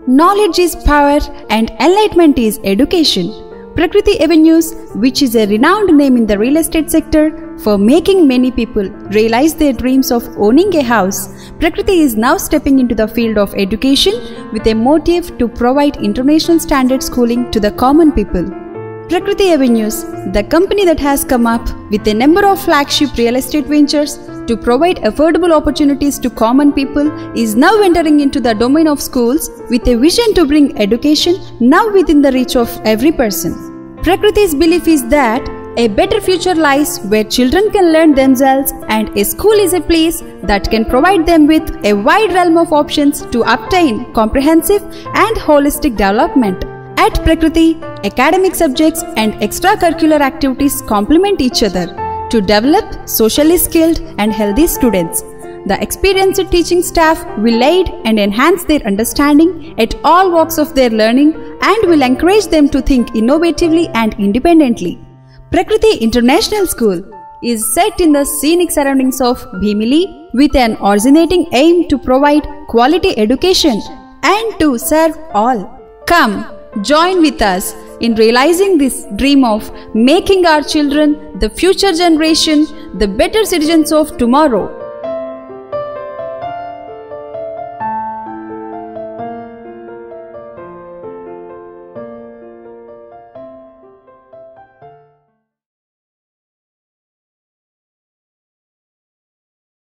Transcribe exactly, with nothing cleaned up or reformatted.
Knowledge is power and enlightenment is education. Prakruti Avenues, which is a renowned name in the real estate sector for making many people realize their dreams of owning a house, Prakruti is now stepping into the field of education with a motive to provide international standard schooling to the common people. Prakruti Avenues, the company that has come up with a number of flagship real estate ventures to provide affordable opportunities to common people, is now entering into the domain of schools with a vision to bring education now within the reach of every person. Prakruti's belief is that a better future lies where children can learn themselves, and a school is a place that can provide them with a wide realm of options to obtain comprehensive and holistic development. At Prakruti, academic subjects and extracurricular activities complement each other to develop socially skilled and healthy students. The experienced teaching staff will aid and enhance their understanding at all walks of their learning and will encourage them to think innovatively and independently. Prakruti International School is set in the scenic surroundings of Bhimili with an originating aim to provide quality education and to serve all. Come, join with us in realizing this dream of making our children, the future generation, the better citizens of tomorrow.